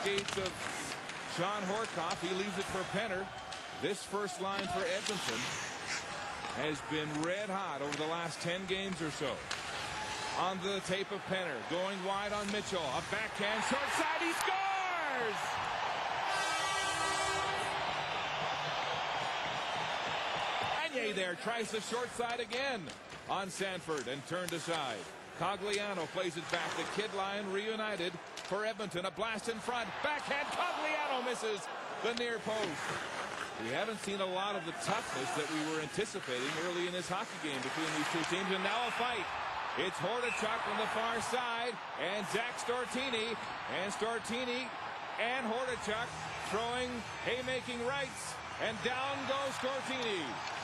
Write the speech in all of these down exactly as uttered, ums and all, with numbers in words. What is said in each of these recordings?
skates of Sean Horcoff. He leaves it for Penner. This first line for Edmonton has been red hot over the last ten games or so. On the tape of Penner, going wide on Mitchell. A backhand short side. He scores! Gagne there tries the short side again on Sanford and turned aside. Cogliano plays it back. The Kid Line reunited for Edmonton. A blast in front. Backhand. Cogliano misses the near post. We haven't seen a lot of the toughness that we were anticipating early in this hockey game between these two teams. And now a fight. It's Hordichuk on the far side and Zach Stortini. And Stortini and Hordichuk throwing haymaking rights. And down goes Stortini.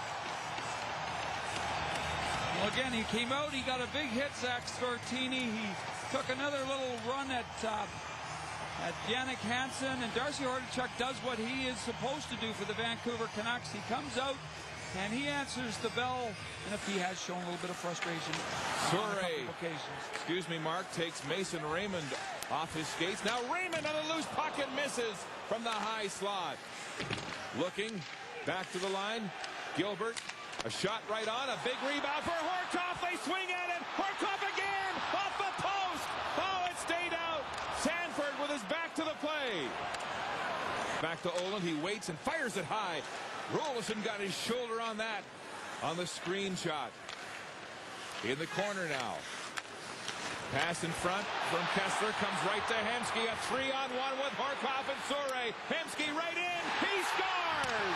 Well, again, he came out. He got a big hit, Zach Stortini. He took another little run at uh, at Jannik Hansen. And Darcy Hordichuk does what he is supposed to do for the Vancouver Canucks. He comes out and he answers the bell. And if he has shown a little bit of frustration on a couple of occasions. Excuse me, Mark, takes Mason Raymond off his skates. Now Raymond on a loose puck and misses from the high slot. Looking back to the line. Gilbert. A shot right on. A big rebound for Horcoff. They swing at it. Horcoff again. Off the post. Oh, it stayed out. Sanford with his back to the play. Back to Oland. He waits and fires it high. Rolison got his shoulder on that. On the screen shot. In the corner now. Pass in front from Kessler. Comes right to Hemsky. A three on one with Horcoff and Souray. Hemsky right in. He scores.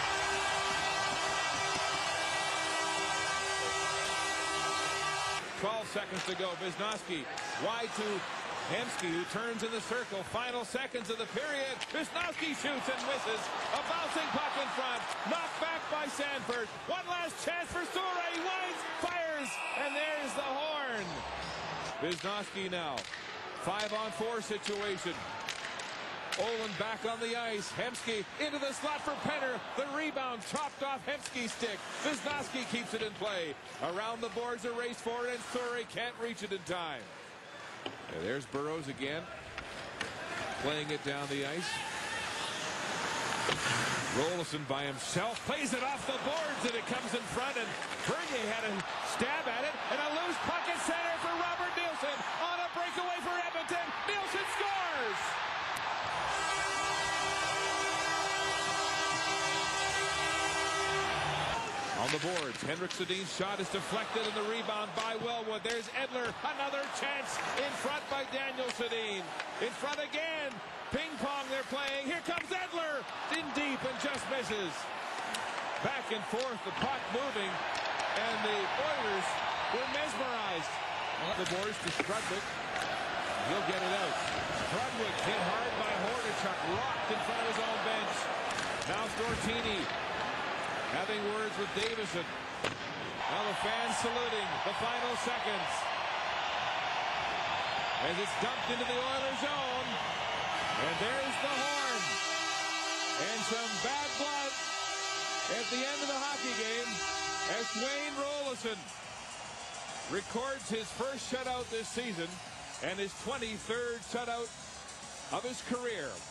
twelve seconds to go. Wisnowski wide to Hemsky, who turns in the circle. Final seconds of the period. Wisnowski shoots and misses. A bouncing puck in front. Knocked back by Sanford. One last chance for Souray. He winds, fires, and there's the horn. Wisnowski now. Five on four situation. Oland back on the ice. Hemsky into the slot for Penner. The rebound chopped off Hemsky's stick. Wisnowski keeps it in play. Around the boards a race for it, and Souray can't reach it in time. And there's Burroughs again. Playing it down the ice. Rolison by himself. Plays it off the boards, and it comes in front, and Bernier had a stab at it. And a loose puck in center for Robert Nielsen. On a breakaway for Edmonton. Nielsen scores! On the boards, Henrik Sedin's shot is deflected and the rebound by Wellwood. There's Edler, another chance in front by Daniel Sedin. In front again, ping pong they're playing. Here comes Edler, in deep and just misses. Back and forth, the puck moving, and the Oilers were mesmerized. On the boards to Strudwick. He'll get it out. Strudwick hit hard by Hordichuk, rocked in front of his own bench. Now Stortini. Having words with Davison. Now the fans saluting the final seconds. As it's dumped into the Oilers' zone. And there's the horn. And some bad blood at the end of the hockey game as Wayne Rolison records his first shutout this season and his twenty-third shutout of his career.